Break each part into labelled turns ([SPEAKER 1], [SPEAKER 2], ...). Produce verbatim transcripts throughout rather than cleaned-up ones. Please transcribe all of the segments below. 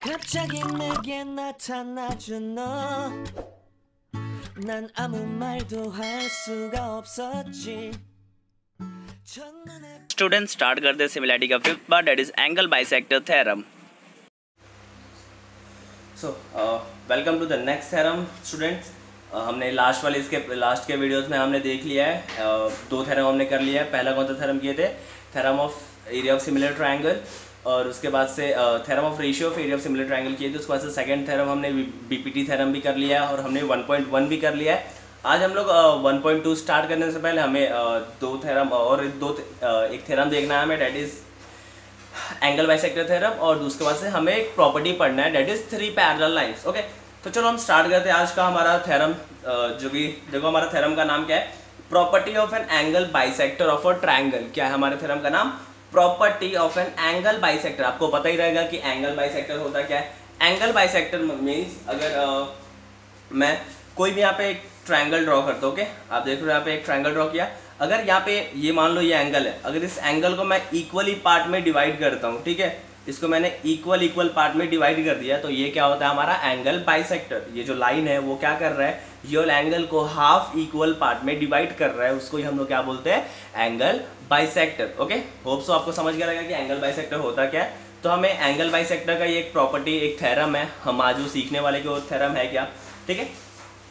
[SPEAKER 1] 갑자기 내게 나타나준 너 난 아무 말도 할 수가 없었지 첫눈에
[SPEAKER 2] student start करते हैं similarity का fifth part, that is angle bisector theorem. So welcome to the next theorem students. हमने last वाले इसके लास्ट के वीडियोस में हमने देख लिया है, uh, दो थ्योरम हमने कर लिया है। पहला कौन सा थ्योरम किए थे? Theorem of area of similar triangle, और उसके बाद से theorem of ratio of area of similar triangle किए थे। उसके बाद से सेकंड थ्योरम हमने बीपीटी थ्योरम भी कर लिया है, और हमने वन पॉइंट वन भी कर लिया है। आज हम लोग वन पॉइंट टू स्टार्ट करने से पहले हमें uh, दो थ्योरम और दो uh, एक थ्योरम देखना है हमें, that is angle bisector theorem, और उसके बाद से हमें एक प्रॉपर्टी पढ़ना है, that is three parallel lines. Okay, तो चलो हम स्टार्ट करते हैं आज का हमारा थ्योरम, uh, जो कि देखो हमारा थ्योरम का नाम क्या है? Property of an angle bisector of a triangle. क्या है हमारे थ्योरम का नाम? Property of an angle bisector. आपको पता ही रहेगा कि एंगल बाइसेक्टर होता क्या है। एंगल बाइसेक्टर मीन्स अगर uh, मैं कोई भी यहाँ पे एक ट्रायंगल ड्रॉ करता हूँ, ओके, आप देख रहे हो यहाँ पे एक ट्रायंगल ड्रॉ किया। अगर यहाँ पे ये मान लो ये एंगल है, अगर इस एंगल को मैं इक्वली पार्ट में डिवाइड करता हूँ, ठीक है, इसको मैंने इक्वल इक्वल पार्ट में डिवाइड कर दिया, तो ये क्या होता है हमारा एंगल बाइसेक्टर। ये जो लाइन है वो क्या कर रहा है? ये एंगल को हाफ इक्वल पार्ट में डिवाइड कर रहा है, उसको ही हम लोग क्या बोलते हैं? Angle bisector. Okay, hope so आपको समझ गया रहेगा कि एंगल बाइसेक्टर होता क्या है। तो हमें एंगल बाइसेक्टर का ये एक प्रॉपर्टी, एक थ्योरम है, हम आज वो सीखने वाले के वो थ्योरम है क्या, ठीक है।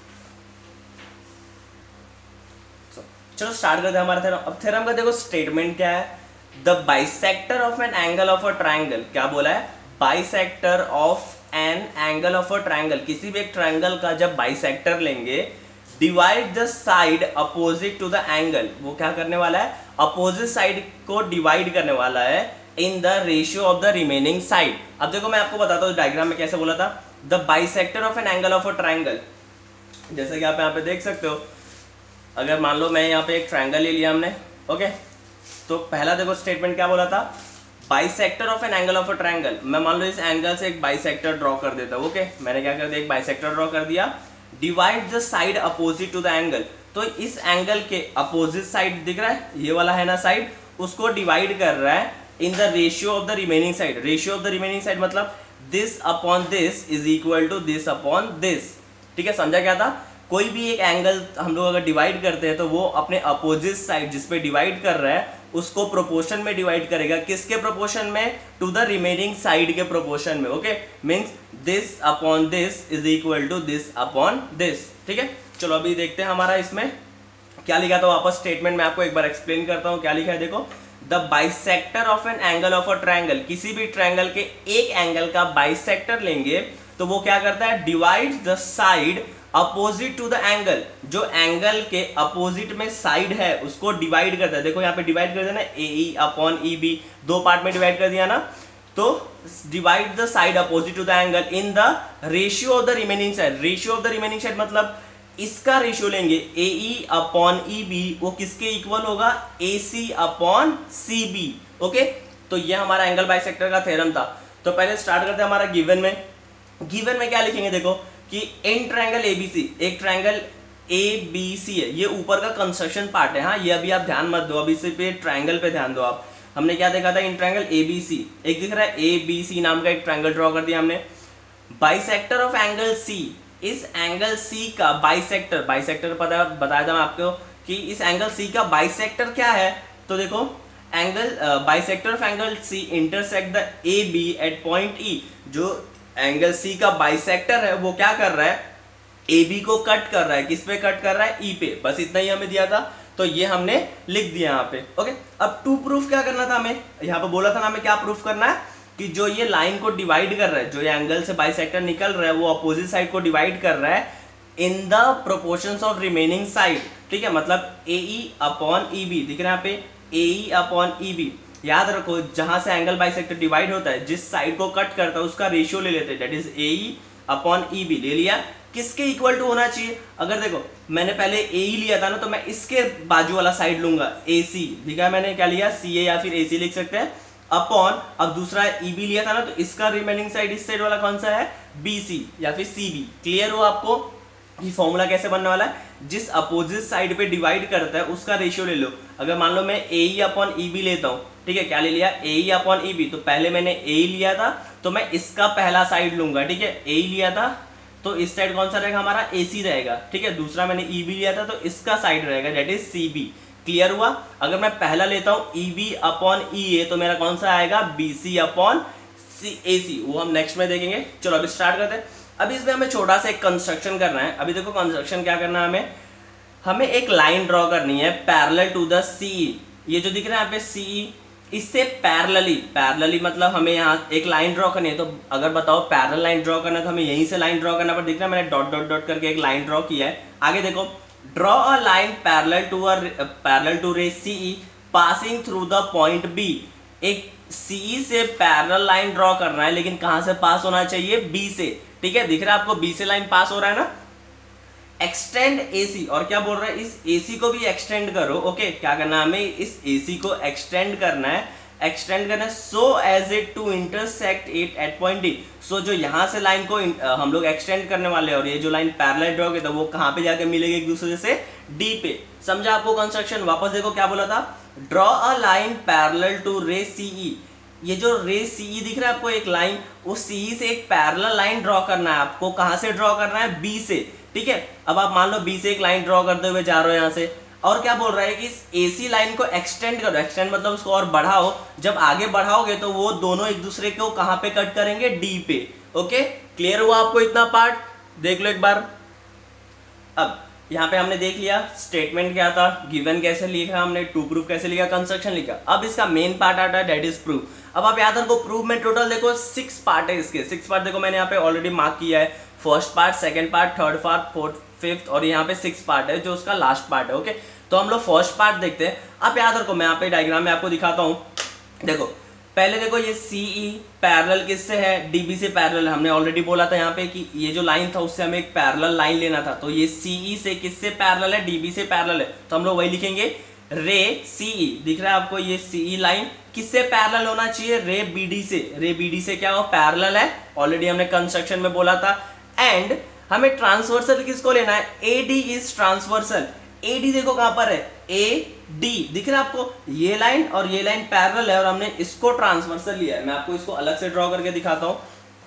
[SPEAKER 2] चलो स्टार्ट करते हैं हमारा थ्योरम। अब थ्योरम का देखो स्टेटमेंट क्या है? The bisector of an angle of a triangle. क्या बोला है? Bisector of an angle of a triangle. किसी भी एक ट्रायंगल का जब बाइसेक्टर लेंगे, divide the side opposite to the angle. वो क्या करने वाला है? अपोजिट साइड को डिवाइड करने वाला है in the ratio of the remaining side. अब देखो मैं आपको बताता हूँ डायग्राम में कैसे बोला था। The bisector of an angle of a triangle, जैसे कि आप यहाँ पे देख सकते हो, अगर मान लो मैं यहाँ पे एक ट्रायंगल ले लिया हमने, ओके, तो पहला देखो स्टेटमेंट क्या बोला था? Bisector of an angle of a triangle. मैं मान लो इस एंगल से एक बाइसेक्टर ड्रॉ कर देता हूँ, ओके, मैंने क्या कर दिया? एक बाइसेक्टर ड्रॉ कर दिया। Divide the side opposite to the angle. तो इस एंगल के अपोजिट साइड दिख रहा है, ये वाला है ना साइड, उसको डिवाइड कर रहा है in the ratio of the remaining side. Ratio of the remaining side मतलब this upon this is equal to this upon this, ठीक है, समझा क्या था? कोई भी एक एंगल हम लोग अगर डिवाइड करते हैं तो वो अपने अपोजिट साइड जिस पे डिवाइड कर रहा है उसको प्रोपोर्शन में डिवाइड करेगा। किसके प्रोपोर्शन में? टू द रिमेनिंग साइड के प्रोपोर्शन में। Okay, means this upon this is equal to this upon this, ठीक है। चलो अभी देखते हैं हमारा इसमें क्या लिखा था। वापस स्टेटमेंट में आपको एक बार एक्सप्लेन करता हूँ क्या लिखा है। देखो, the bisector of an angle of a triangle. किसी भी ट्रायंगल के एक एंगल का बाइसेक्टर लेंगे तो वो क्या करता है? Divide the side opposite to the angle. जो एंगल के अपोजिट में साइड है उसको डिवाइड करता है। देखो यहाँ पे डिवाइड कर दिया ना, A E upon E B, दो पार्ट में डिवाइड कर दिया ना। तो divide the side opposite to the angle in the ratio of the remaining side. Ratio of the remaining side मतलब इसका रेशियो लेंगे, ए ई अपॉन ई बी, वो किसके इक्वल होगा? A C upon C B. Okay, तो ये हमारा angle bisector का थ्योरम था। तो पहले स्टार्ट करते हैं हमारा गिवन में। गिवन में क्या लिखेंगे? देखो कि इन ट्रायंगल एबीसी, एक ट्रायंगल ए बी सी है, ये ऊपर का कंस्ट्रक्शन पार्ट है। हाँ, ये अभी आप ध्यान मत दो, अभी सिर्फ पे ट्रायंगल पे ध्यान दो आप। हमने क्या देखा था? इन ट्रायंगल एबीसी, एक दिख रहा है ए बी सी नाम का एक ट्रायंगल ड्रॉ कर दिया हमने। बाइसेक्टर ऑफ एंगल सी, इस एंगल सी का बाइसेक्टर, बाइसेक्टर पता बताया था मैं आपको कि इस एंगल सी का बाइसेक्टर क्या है। तो देखो angle bisector of angle C intersect the A B at point E. जो एंगल सी का बाइसेक्टर है वो क्या कर रहा है? ए बी को कट कर रहा है। किस पे कट कर रहा है? ई पे। बस इतना ही हमें दिया था, तो ये हमने लिख दिया यहाँ पे। ओके, अब टू प्रूफ क्या करना था हमें? यहाँ पे बोला था ना हमें क्या प्रूफ करना है कि जो ये लाइन को डिवाइड कर रहा है, जो ये एंगल से बाइसेक्टर निकल रहा है, वो अपोजिट साइड को डिवाइड कर रहा है in the proportions of remaining side, ठीक है। मतलब ए ई अपॉन ई बी दिख रहा है यहाँ पे, ए ई अपॉन ई बी। याद रखो, जहां से एंगल बाइसेक्टर डिवाइड होता है, जिस साइड को कट करता है उसका रेशियो ले लेते हैं, that is A E upon E B. ले लिया, किसके इक्वल टू होना चाहिए? अगर देखो मैंने पहले ए ई लिया था ना, तो मैं इसके बाजू वाला साइड लूंगा, ए सी। दिखा है मैंने क्या लिया? सी ए या फिर ए सी लिख सकते हैं। अपॉन, अब दूसरा ई बी लिया था ना, तो इसका रिमेनिंग साइड इस साइड वाला कौन सा है? बी सी या फिर सी बी। क्लियर हो आपको ये फॉर्मूला कैसे बनने वाला है? जिस अपोजिट साइड पे डिवाइड करता है उसका रेशियो ले लो। अगर मान लो मैं ए ई अपॉन ई बी लेता हूँ, ठीक है, क्या ले लिया? A E upon E B. तो पहले मैंने ए ई लिया था, तो मैं इसका पहला साइड लूंगा, ठीक है, ए लिया था तो इस साइड कौन सा रहेगा हमारा, ए सी रहेगा, ठीक है। दूसरा मैंने ई बी लिया था तो इसका साइड रहेगा that is C B. Clear हुआ? अगर मैं पहला लेता हूँ ई बी अपॉन ई ए तो मेरा कौन सा आएगा, बी सी अपॉन सी ए सी, वो हम नेक्स्ट में देखेंगे। चलो अभी स्टार्ट करते हैं। अभी इसमें हमें छोटा सा एक कंस्ट्रक्शन करना है। अभी देखो कंस्ट्रक्शन क्या करना है, हमें हमें एक लाइन ड्रॉ करनी है पैरेलल टू द सी। ये जो दिख रहा है यहाँ पे सी, इससे पैरेलली, पैरेलली मतलब हमें यहाँ एक लाइन ड्रॉ करनी है। तो अगर बताओ पैरेलल लाइन ड्रॉ करना है तो हमें यहीं से लाइन ड्रॉ करना, पर दिख रहा है मैंने डॉट डॉट डॉट करके एक लाइन ड्रॉ किया है। आगे देखो, draw a line parallel to a parallel to ray CE passing through the point B. एक सी से पैरेलल लाइन ड्रॉ करना है, लेकिन कहां से पास होना चाहिए, बी से, ठीक है। दिख रहा है आपको बी से लाइन पास हो रहा है ना। एक्सटेंड एसी, और क्या बोल रहा है, इस एसी को भी एक्सटेंड करो। ओके, क्या करना है हमें, इस एसी को एक्सटेंड करना है, एक्सटेंड करना है so as it to intersect it at point D. So जो यहाँ से लाइन को हम लोग एक्सटेंड करने वाले हैं और ये जो लाइन पैरेलल ड्रॉ की, तो वो कहाँ पे जाके मिलेगी, एक दूसरे से डी पे। समझा आपको कंस्ट्रक्शन? वापस देखो क्या बोला था, draw a line parallel to ray CE. ये जो रे सीई दिख रहा है आपको एक लाइन, उस सीई से एक पैरेलल लाइन ड्रॉ करना है आपको। कहाँ से ड्रॉ करना है, बी से, ठीक है। अब आप मान लो बी से एक लाइन ड्रॉ करते हुए जा रहे हो यहाँ से, और क्या बोल रहा है कि इस एसी लाइन को एक्सटेंड करो। एक्सटेंड मतलब उसको और बढ़ाओ। जब आगे बढ़ाओगे तो वो दोनों एक दूसरे को कहाँ पे कट करेंगे, डी पे। ओके, क्लियर हुआ आपको इतना पार्ट? देख लो एक बार। अब यहाँ पे हमने देख लिया स्टेटमेंट क्या था, गिवन कैसे लिखा हमने, टू प्रूफ कैसे लिखा, कंस्ट्रक्शन लिखा। अब इसका मेन पार्ट आता है दैट इज प्रूफ। अब आप याद रखो प्रूफ में टोटल देखो सिक्स पार्ट है इसके। सिक्स पार्ट देखो मैंने यहाँ पे ऑलरेडी मार्क किया है, first part, second part, third part, fourth, fifth, और यहाँ पे सिक्स पार्ट है जो उसका लास्ट पार्ट है। ओके, तो हम लोग फर्स्ट पार्ट देखते हैं। आप याद रखो, मैं यहाँ पे डायग्राम में आपको दिखाता हूँ। देखो पहले देखो ये सीई पैरेलल किससे है, डीबी से पैरेलल। हमने ऑलरेडी बोला था यहाँ पे कि ये जो लाइन था उससे हमें एक पैरेलल लाइन लेना था। तो ये सीई से किससे पैरेलल है, डीबी से पैरेलल है। तो हम लोग वही लिखेंगे, रे सीई। दिख रहा है आपको ये सीई लाइन किससे पैरेलल होना चाहिए, रे बीडी से। रे बीडी से क्या हो, पैरेलल है। ऑलरेडी हमने कंस्ट्रक्शन में बोला था। एंड हमें ट्रांसवर्सल किसको लेना है, A D is transversal. A D देखो कहां पर है, ए डी दिख रहा है आपको, ये लाइन और ये लाइन पैरेलल है और हमने इसको ट्रांसवर्सल लिया है। मैं आपको इसको अलग से ड्रॉ करके दिखाता हूं।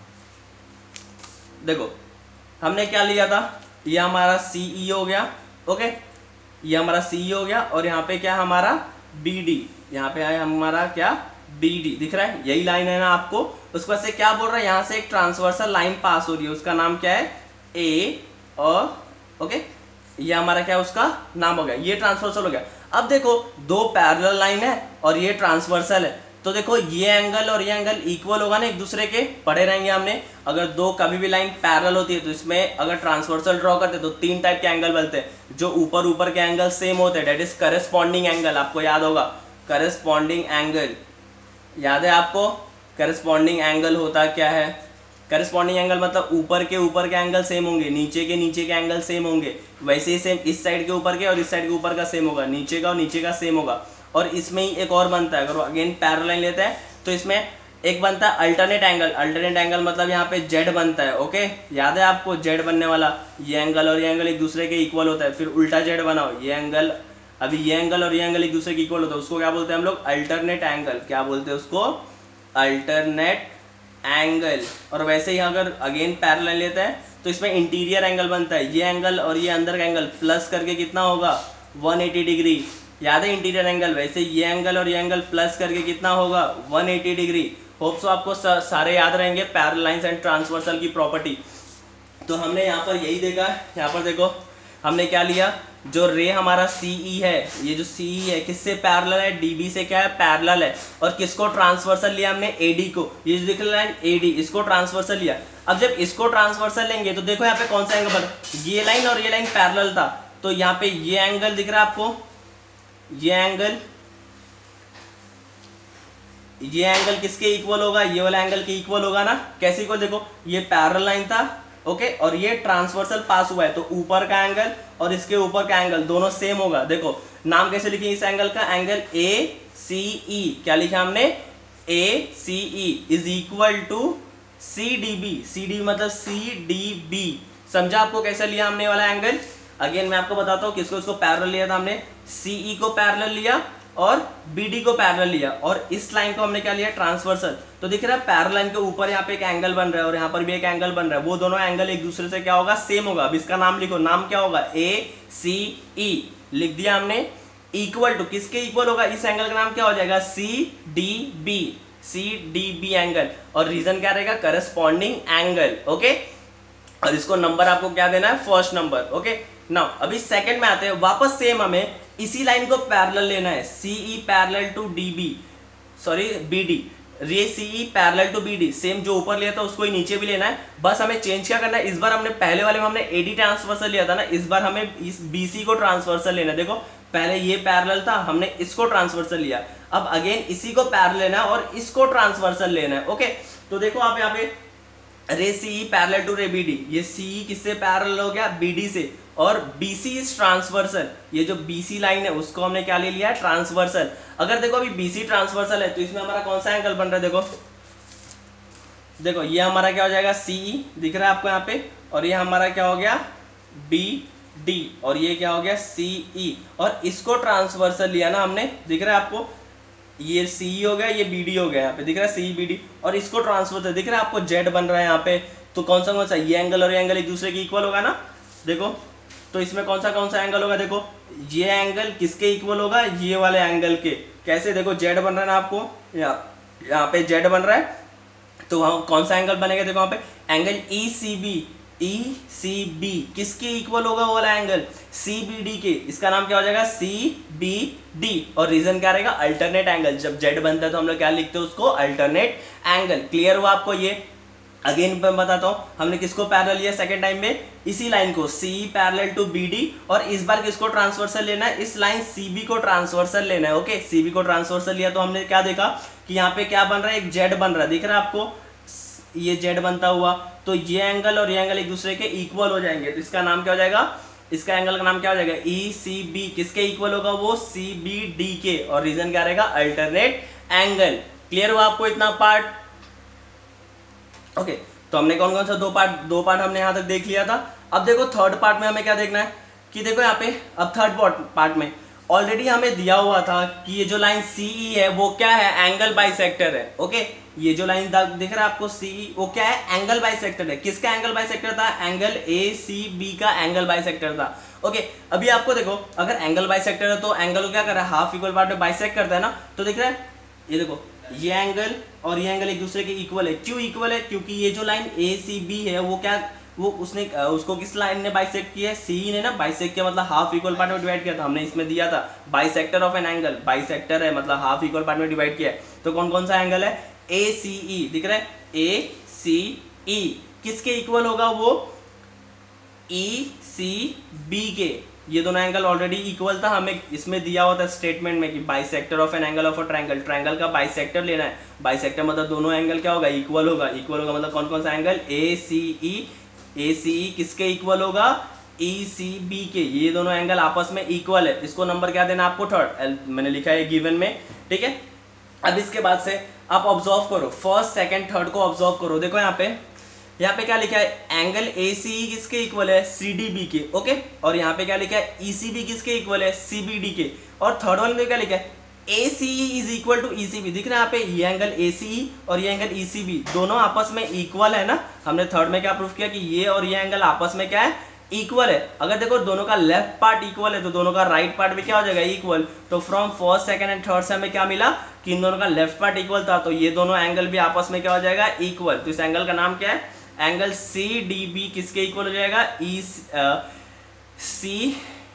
[SPEAKER 2] देखो हमने क्या लिया था, ये हमारा सीई हो गया। ओके, ये हमारा सीई हो गया और यहाँ पे क्या हमारा बी डी, यहाँ पे आया हमारा क्या, बी डी। दिख रहा है यही लाइन है ना आपको। उसके बाद से क्या बोल रहा है, यहाँ से एक ट्रांसवर्सल लाइन पास हो रही है, उसका नाम क्या है, ए और ओके, ये हमारा क्या उसका नाम हो गया, ये ट्रांसवर्सल हो गया। अब देखो दो पैरेलल लाइन है और ये ट्रांसवर्सल है, तो देखो ये एंगल और ये एंगल इक्वल होगा ना एक दूसरे के, पढ़े रहेंगे हमने। अगर दो कभी भी लाइन पैरेलल होती है तो इसमें अगर ट्रांसवर्सल ड्रॉ करते हैं तो तीन टाइप के एंगल बनते हैं। जो ऊपर ऊपर के एंगल सेम होते हैं दैट इज करेस्पॉन्डिंग एंगल, आपको याद होगा करेस्पॉन्डिंग एंगल, याद है आपको करेस्पॉन्डिंग एंगल होता क्या है। करस्पॉन्डिंग एंगल मतलब ऊपर के ऊपर के एंगल सेम होंगे, नीचे के नीचे के एंगल सेम होंगे। वैसे ही सेम इस साइड के ऊपर के और इस साइड के ऊपर का सेम होगा, नीचे का और नीचे का सेम होगा। और इसमें ही एक और बनता है, अगर अगेन पैरेलल लाइन लेते हैं तो इसमें एक बनता है अल्टरनेट एंगल। अल्टरनेट एंगल मतलब यहाँ पे जेड बनता है। ओके, याद है आपको जेड बनने वाला, ये एंगल और ये एंगल एक दूसरे के इक्वल होता है। फिर उल्टा जेड बनाओ, ये एंगल, अभी ये एंगल और ये एंगल एक दूसरे के इक्वल होता है, उसको क्या बोलते हैं हम लोग, अल्टरनेट एंगल। क्या बोलते हैं उसको, अल्टरनेट एंगल। और वैसे ही अगर अगेन पैरेलल लेते हैं तो इसमें इंटीरियर एंगल बनता है, ये एंगल और ये अंदर का एंगल प्लस करके कितना होगा, एक सौ अस्सी डिग्री। याद है इंटीरियर एंगल। वैसे ये एंगल और ये एंगल प्लस करके कितना होगा, एक सौ अस्सी डिग्री। होप सो आपको सारे याद रहेंगे पैरेलल लाइंस एंड ट्रांसवर्सल की प्रॉपर्टी। तो हमने यहाँ पर यही देखा, यहाँ पर देखो हमने क्या लिया, जो रे हमारा सीई है, ये जो सीई है किससे पैरेलल है, डीबी से क्या है, पैरेलल है। और किसको ट्रांसवर्सल लिया हमने, एडी को। ये जो दिख रहा है एडी, इसको ट्रांसवर्सल लिया। अब जब इसको ट्रांसवर्सल लेंगे तो देखो यहाँ पे कौन सा एंगल बना, ये लाइन और ये लाइन पैरेलल था, तो यहाँ पे ये एंगल दिख रहा है आपको, ये एंगल, ये एंगल किसके इक्वल होगा, ये वाला एंगल के इक्वल होगा ना। कैसे इक्वल, देखो ये पैरेलल लाइन था, ओके, और ये ट्रांसवर्सल पास हुआ है, तो ऊपर का एंगल और इसके ऊपर का एंगल दोनों सेम होगा। देखो नाम कैसे लिखे इस एंगल का, एंगल ए सी ई। क्या लिखा हमने, A C E is equal to C D B. C D मतलब सी डी बी। समझा आपको कैसे लिया हमने वाला एंगल। अगेन मैं आपको बताता हूँ किसको इसको पैरेलल लिया था हमने, सीई को पैरेलल लिया और B D को पैरेलल लिया और इस लाइन को हमने क्या लिया ट्रांसवर्सल। तो दिख रहा है पैरेलल लाइन के ऊपर यहाँ पे एक एंगल बन रहा है और यहाँ पर भी एक एंगल बन रहा है, वो दोनों एंगल एक दूसरे से क्या होगा सेम होगा। अब इसका नाम लिखो, नाम क्या होगा A C E लिख दिया हमने। इक्वल टू किसके इक्वल होगा, इस एंगल का नाम क्या हो जाएगा C D B, C D B angle, और रीजन क्या रहेगा करस्पॉन्डिंग एंगल। ओके, और इसको नंबर आपको क्या देना है फर्स्ट नंबर। ओके, नाउ अभी सेकंड में आते हैं, वापस सेम हमें इसी लाइन को पैरेलल लेना है, C E parallel to D B, sorry B D, ray C E parallel to B D, same जो ऊपर लिया था उसको ही नीचे भी लेना है। बस हमें चेंज क्या करना है, इस बार हमने पहले वाले में हमने A D ट्रांसवर्सल लिया था ना, इस बार हमें इस B C को ट्रांसवर्सल लेना है। देखो पहले ये पैरेलल था, हमने इसको ट्रांसवर्सल लिया, अब अगेन इसी को पैरेलल लेना है और इसको ट्रांसवर्सल लेना है। ओके, तो देखो आप यहाँ पे ray C E parallel to ray B D, ये C E किससे पैरेलल हो गया B D से, और B C इज ट्रांसवर्सल, ये जो B C लाइन है उसको हमने क्या ले लिया है ट्रांसवर्सल। अगर देखो अभी B C ट्रांसवर्सल है तो इसमें हमारा कौन सा एंगल बन रहा है, देखो देखो ये हमारा क्या हो जाएगा C E दिख रहा है आपको यहाँ पे, और ये हमारा क्या हो गया B D, और ये क्या हो गया C E, और इसको ट्रांसवर्सल लिया ना हमने, दिख रहा है आपको ये C E हो गया, ये B D हो गया, यहाँ पे दिख रहा है C E B D, और इसको ट्रांसवर्सल दिख रहा है आपको Z बन रहा है यहाँ पे। तो कौन सा कौन सा, ये एंगल और ये एंगल एक दूसरे के इक्वल होगा ना, देखो तो इसमें कौन सा कौन सा एंगल होगा, देखो ये एंगल किसके इक्वल होगा, ये वाले एंगल के। कैसे, देखो Z बन रहा है ना आपको, यहाँ यहाँ पे Z बन रहा है, तो वहाँ कौन सा एंगल बनेगा, देखो यहाँ पे angle E C B, E C B किसके इक्वल होगा वो वाला एंगल C B D के, इसका नाम क्या हो जाएगा C B D, और रीजन क्या रहेगा अल्टरनेट एंगल। जब Z बनता है तो हम लोग क्या लिखते हैं उसको अल्टरनेट एंगल। क्लियर हुआ आपको ये। अगेन मैं बताता हूँ, हमने किसको पैरेलल लिया सेकंड टाइम में, इसी लाइन को C E parallel to B D, और इस बार किसको ट्रांसवर्सल लेना है, इस लाइन C B को ट्रांसवर्सल लेना है। ओके, C B को ट्रांसवर्सल लिया तो हमने क्या देखा कि यहाँ पे क्या बन रहा है, एक Z बन रहा है, दिख रहा है आपको ये Z बनता हुआ, तो ये एंगल और ये एंगल एक दूसरे के इक्वल हो जाएंगे, तो इसका नाम क्या हो जाएगा, इसका एंगल का नाम क्या हो जाएगा E C B, किसके इक्वल होगा वो C B D के, और रीजन क्या रहेगा अल्टरनेट एंगल। क्लियर हुआ आपको इतना पार्ट। ओके, तो हमने कौन कौन सा दो पार्ट दो पार्ट हमने यहाँ तक देख लिया था। अब देखो थर्ड पार्ट में हमें क्या देखना है कि देखो यहाँ पे अब थर्ड पार्ट में ऑलरेडी हमें दिया हुआ था कि ये जो लाइन C E है वो क्या है एंगल बाइसेक्टर है। ओके, ये जो लाइन दिख रहा है आपको C E वो क्या है एंगल बाइसेक्टर है। किसका एंगल बाइसेक्टर था, एंगल A C B का एंगल बाइसेक्टर था। ओके, अभी आपको देखो अगर एंगल बाइसेक्टर है तो एंगल को क्या कर रहा है हाफ इक्वल पार्ट में बाइसेक्ट करता है ना, तो दिख रहा है ये देखो ये एंगल और ये एंगल एक दूसरे के इक्वल है। क्यों इक्वल है, क्योंकि ये जो लाइन A C B है वो क्या वो उसने उसको किस लाइन ने बाइसेक्ट किया है, C E ने ना बाइसेक्ट किया, मतलब हाफ इक्वल पार्ट में डिवाइड किया था। हमने इसमें दिया था bisector of an angle, bisector है मतलब हाफ इक्वल पार्ट में डिवाइड किया है। तो कौन कौन सा एंगल है A C E, दिख रहा है A C E किसके इक्वल होगा वो E C B के। ये दोनों एंगल ऑलरेडी इक्वल था, हमें इसमें दिया हुआ था स्टेटमेंट में कि bisector of an angle of a triangle, triangle का बाइसेक्टर लेना है। बाइसेक्टर मतलब दोनों एंगल क्या होगा इक्वल होगा, इक्वल होगा मतलब कौन कौन सा angle A C E, A C E किसके इक्वल होगा E C B के। ये दोनों एंगल आपस में इक्वल है। इसको नंबर क्या देना आपको थर्ड, मैंने लिखा है गिवन में, ठीक है। अब इसके बाद से आप ऑब्जर्व करो फर्स्ट सेकंड थर्ड को ऑब्जर्व करो। देखो यहाँ पे यहाँ पे क्या लिखा है एंगल A C E किसके इक्वल है C D B के। ओके, और यहाँ पे क्या लिखा है E C B किसके इक्वल है C B D के। और थर्ड वाले में क्या लिखा है A C E is equal to E C B। दिख रहा है यहाँ पे ये एंगल A C E और ये एंगल E C B दोनों आपस में इक्वल है ना। हमने थर्ड में क्या प्रूफ किया कि ये और ये एंगल आपस में क्या है इक्वल है। अगर देखो दोनों का लेफ्ट पार्ट इक्वल है तो दोनों का राइट पार्ट भी क्या हो जाएगा इक्वल। तो from first second and third से हमें क्या मिला कि इन दोनों का लेफ्ट पार्ट इक्वल था, तो ये दोनों एंगल भी आपस में क्या हो जाएगा इक्वल। तो इस एंगल का नाम क्या है एंगल C D B किसके इक्वल हो जाएगा E C।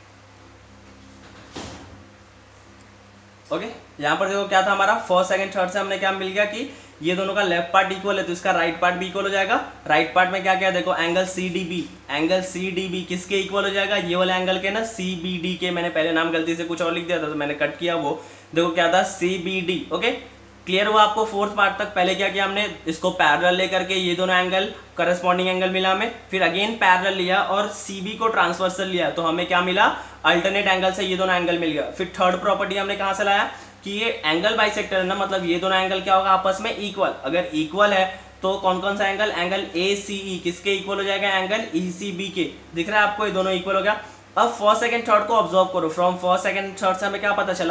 [SPEAKER 2] ओके, यहाँ पर देखो क्या था हमारा फर्स्ट सेकंड थर्ड से हमने क्या मिल गया कि ये दोनों का लेफ्ट पार्ट इक्वल है तो इसका राइट पार्ट भी इक्वल हो जाएगा। राइट पार्ट में क्या क्या देखो angle C D B, angle C D B किसके इक्वल हो जाएगा ये वाले एंगल के ना C B D के। मैंने पहले नाम गलती से कुछ और लिख दिया था तो मैंने कट किया, वो देखो क्या था C B D। Okay, clear हुआ आपको फोर्थ पार्ट तक। पहले क्या किया हमने इसको पैरेलल लेकर के ये दोनों एंगल करस्पॉन्डिंग एंगल मिला हमें, फिर अगेन पैरेलल लिया और C B को ट्रांसवर्सल लिया तो हमें क्या मिला अल्टरनेट एंगल से ये दोनों एंगल मिल गया। फिर थर्ड प्रॉपर्टी हमने कहाँ से लाया कि ये एंगल बाइसेक्टर है ना, मतलब ये दोनों एंगल क्या होगा आपस में इक्वल। अगर इक्वल है तो कौन कौन सा angle angle A C E किसके इक्वल हो जाएगा एंगल E C B के। दिख रहा है आपको ये दोनों इक्वल हो गया। अब फर्स्ट सेकंड थर्ड को ऑब्जर्व करो। फ्रॉम फर्स्ट सेकंड थर्ड से हमें क्या पता चला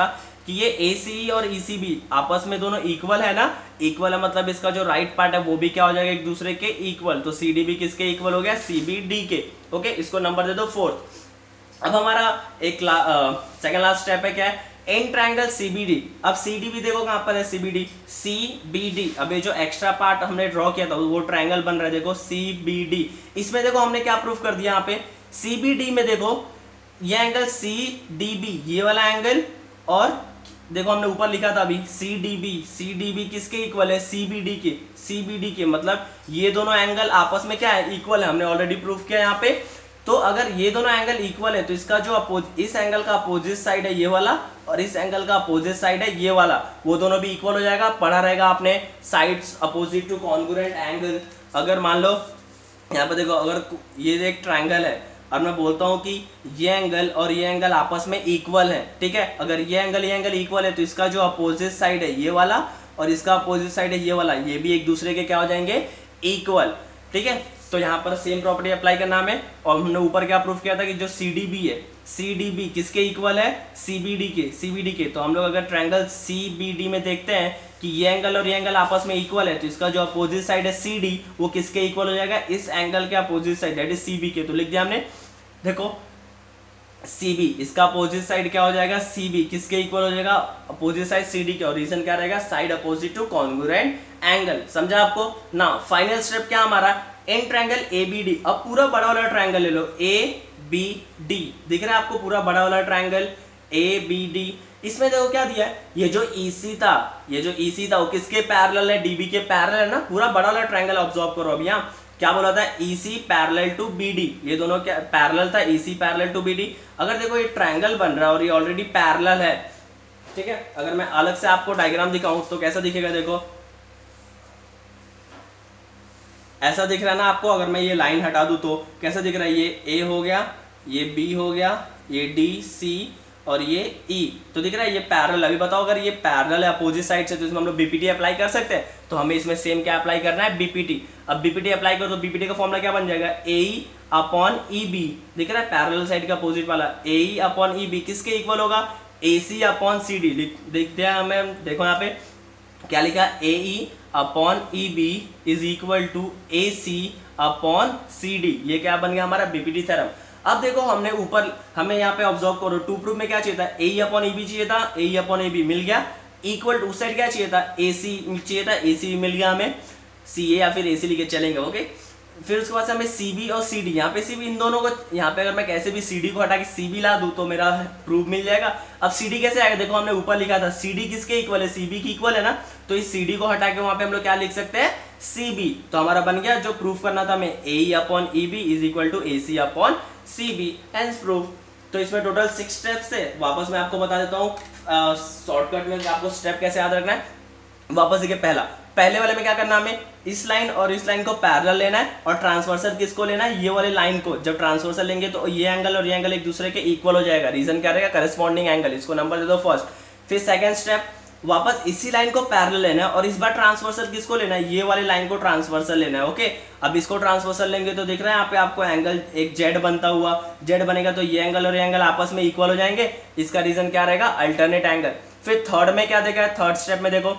[SPEAKER 2] कि ये ए सी और ई सी बी आपस में दोनों इक्वल है ना, इक्वल है मतलब इसका जो राइट पार्ट है वो भी क्या हो जाएगा, एक दूसरे के इक्वल, तो सी डी भी किसके इक्वल हो गया, सी बी डी के। ओके, इसको नंबर दे दो फोर्थ। अब हमारा एक सेकंड लास्ट स्टेप है, क्या है, in triangle C B D. अब सी डी भी देखो कहां पर है, C B D, C B D. अब ये जो एक्स्ट्रा पार्ट हमने ड्रॉ किया था वो ट्रायंगल बन रहा है, देखो सी बी डी। इसमें देखो हमने क्या प्रूफ कर दिया, यहाँ पे सी बी डी में देखो ये एंगल सी डी बी, ये वाला एंगल, और देखो हमने ऊपर लिखा था अभी C D B, C D B किसके इक्वल है, सी बी डी के, सी बी डी के, मतलब ये दोनों एंगल आपस में क्या है, इक्वल है। हमने ऑलरेडी प्रूफ किया यहाँ पे। तो अगर ये दोनों एंगल इक्वल है तो इसका जो अपोज इस एंगल का अपोजिट साइड है ये वाला, और इस एंगल का अपोजिट साइड है ये वाला, वो दोनों भी इक्वल हो जाएगा। पढ़ा रहेगा आपने sides opposite to congruent angle. अगर मान लो यहाँ पे देखो, अगर ये एक ट्रायंगल है और मैं बोलता हूँ कि ये एंगल और ये एंगल आपस में इक्वल है, ठीक है, अगर ये एंगल ये एंगल इक्वल है तो इसका जो अपोजिट साइड है ये वाला और इसका अपोजिट साइड है ये वाला, ये भी एक दूसरे के क्या हो जाएंगे, इक्वल। ठीक है, तो यहाँ पर सेम प्रॉपर्टी अप्लाई करना हमें। और हमने ऊपर क्या प्रूफ किया था कि जो सी डी बी है, सी डी बी किसके इक्वल है, सी बी डी के, सी बी डी के। तो हम लोग अगर ट्रायंगल सी बी डी में देखते हैं कि ये एंगल और ये एंगल आपस में इक्वल है तो इसका जो अपोजिट साइड है सी डी, वो किसके इक्वल हो जाएगा, इस एंगल के opposite side, that is C B के। तो लिख दिया हमने, देखो सी बी, इसका अपोजिट साइड क्या हो जाएगा, सी बी किसके इक्वल हो जाएगा, अपोजिट साइड सी डी के, और रीजन क्या रहेगा, side opposite to congruent angle. समझा आपको ना। फाइनल स्टेप क्या हमारा, in triangle A B D. अब पूरा बड़ा वाला ट्रायंगल ले लो, ए बी डी, दिख रहा है आपको पूरा बड़ा वाला ट्रायंगल ए बी डी। इसमें देखो क्या दिया है, ये जो ई सी था, ये जो ई सी था वो किसके पैरेलल है, डी बी के पैरेलल है ना। पूरा बड़ा वाला ट्रायंगल ऑब्जर्व करो। अभी यहाँ क्या बोला था, E C parallel to B D, ये दोनों क्या पैरेलल था, E C parallel to B D. अगर देखो ये ट्रायंगल बन रहा है और ये ऑलरेडी पैरेलल है, ठीक है, अगर मैं अलग से आपको डायग्राम दिखाऊं तो कैसा दिखेगा, देखो ऐसा दिख रहा है ना आपको। अगर मैं ये लाइन हटा दूं तो कैसा दिख रहा है, ये ए हो गया, ये बी हो गया, ये डी सी और ये ई, तो दिख रहा है ये पैरेलल। अभी बताओ अगर ये पैरेलल है अपोजिट साइड से तो इसमें हम लोग बीपीटी अप्लाई कर सकते हैं। तो हमें इसमें सेम क्या अप्लाई करना है, बीपीटी। अब बीपीटी अप्लाई करो तो बीपीटी का फॉर्मूला क्या बन जाएगा, ए ई अपॉन ई बी, दिख रहा है पैरेलल साइड का अपोजिट वाला, A E upon E B किसके इक्वल होगा, A C upon C D. देख दिया हमें, देखो यहाँ पे क्या लिखा, A E upon E B is equal to A C upon C D. ये क्या बन गया हमारा बीपीटी थ्योरम। अब देखो हमने ऊपर, हमें यहाँ पे ऑब्जर्व करो, टू प्रूफ में क्या चाहिए था, ए अपॉन ई बी चाहिए था, ए अपॉन ए बी मिल गया, इक्वल टू साइड क्या चाहिए था, ए सी चाहिए था, ए सी मिल गया हमें, सी ए या फिर ए सी लिखे चलेंगे। ओके, फिर उसके बाद से हमें सी बी और सी डी, यहाँ पे सी बी इन दोनों को, यहाँ पे अगर मैं कैसे भी सी डी को हटा के सी बी ला दूँ तो मेरा प्रूफ मिल जाएगा। अब सी डी कैसे आएगा, देखो हमने ऊपर लिखा था सी डी किसके इक्वल है, सी बी की इक्वल है ना। तो इस सी डी को हटा के वहाँ पे हम लोग क्या लिख सकते हैं, सी बी। तो हमारा बन गया जो प्रूफ करना था हमें, A E upon E B is equal to A C upon C B, hence proof. तो इसमें टोटल सिक्स स्टेप्स है। वापस मैं आपको बता देता हूँ शॉर्टकट में आपको स्टेप कैसे याद रखना है। वापस देखिए, पहला पहले वाले में क्या करना है, हमें इस लाइन और इस लाइन को पैरेलल लेना है और ट्रांसवर्सल किसको लेना है, ये वाले लाइन को। जब ट्रांसवर्सल लेंगे तो ये एंगल और ये एंगल एक दूसरे के इक्वल हो जाएगा। रीजन क्या रहेगा, करस्पॉन्डिंग एंगल। इसको नंबर दे दो फर्स्ट। फिर सेकंड स्टेप, वापस इसी लाइन को पैरेलल लेना है और इस बार ट्रांसवर्सल किसको लेना है, ये वाले लाइन को ट्रांसवर्सल लेना है। ओके, अब इसको ट्रांसवर्सल लेंगे तो दिख रहा है यहाँ पे आपको एंगल एक जेड बनता हुआ, जेड बनेगा तो ये एंगल और ये एंगल आपस में इक्वल हो जाएंगे। इसका रीजन क्या रहेगा, अल्टरनेट एंगल। फिर थर्ड में क्या देखा है, थर्ड स्टेप में देखो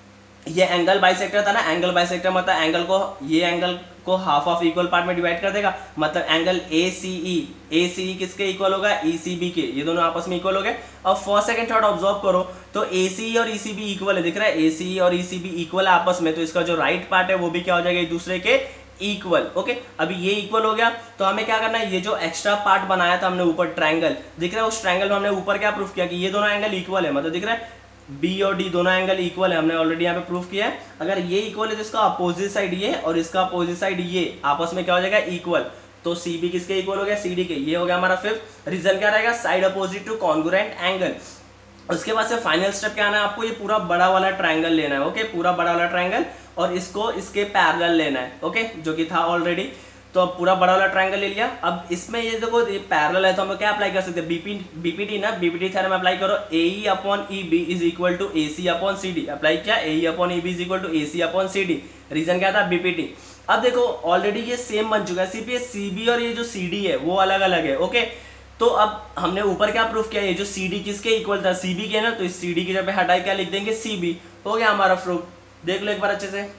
[SPEAKER 2] ये एंगल बाइसेक्टर था ना, एंगल बाइसेक्टर मतलब एंगल को, ये एंगल को हाफ ऑफ इक्वल पार्ट में डिवाइड कर देगा, मतलब angle A C E, A C ई किसके इक्वल होगा, ई सी बी के। ये दोनों आपस में इक्वल हो गए। अब फर्स्ट सेकंड थर्ड ऑब्जर्व करो तो ए सी ई और ई सी बी इक्वल है, दिख रहा है ए सी ई और ई सी बी इक्वल है आपस में। तो इसका जो राइट पार्ट है वो भी क्या हो जाएगा, एक दूसरे के इक्वल। ओके, अभी ये इक्वल हो गया तो हमें क्या करना है, ये जो एक्स्ट्रा पार्ट बनाया था हमने ऊपर ट्रायंगल, दिख रहा है उस ट्रायंगल में हमने ऊपर क्या प्रूफ किया कि ये दोनों एंगल इक्वल है, मतलब दिख रहा है बी और डी दोनों एंगल इक्वल है। हमने ऑलरेडी यहाँ पे प्रूफ किया है। अगर ये इक्वल है तो इसका अपोजिट साइड ये और इसका अपोजिट साइड ये आपस में क्या हो जाएगा, इक्वल। तो सी बी किसके इक्वल हो गया, सी डी के। ये हो गया हमारा फिफ्थ। रीजन क्या रहेगा, side opposite to congruent angle. उसके बाद से फाइनल स्टेप क्या आना है आपको, ये पूरा बड़ा वाला ट्रायंगल लेना है। ओके, पूरा बड़ा वाला ट्रायंगल और इसको इसके पैरेलल लेना है। ओके, जो कि था ऑलरेडी। तो अब पूरा बड़ा वाला ट्रायंगल ले लिया। अब इसमें ये देखो ये पैरेलल है तो हम क्या अप्लाई कर सकते हैं, बीपी बीपीटी ना, बीपीटी थ्योरम अप्लाई करो। A E upon E B is equal to A C upon C D. Apply किया, A E upon E B is equal to A C upon C D. Reason क्या था, BPT. अब देखो already ये same बन चुका है, सिर्फ ये सी बी और ये जो सी डी है वो अलग अलग है। ओके, तो अब हमने ऊपर क्या प्रूफ किया, ये जो सी डी किसके इक्वल था, सी बी के ना, तो इस सी डी की जगह हटाए क्या लिख देंगे, सी बी। हो गया हमारा प्रूफ। देख लो एक बार अच्छे से।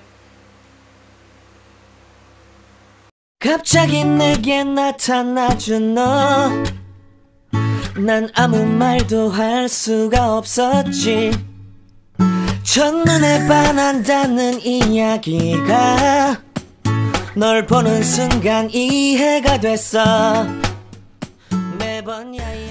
[SPEAKER 1] 갑자기 내게 나타나준 너, 난 아무 말도 할 수가 없었지. 첫눈에 반한다는 이야기가 널 보는 순간 이해가 됐어. 매번 야이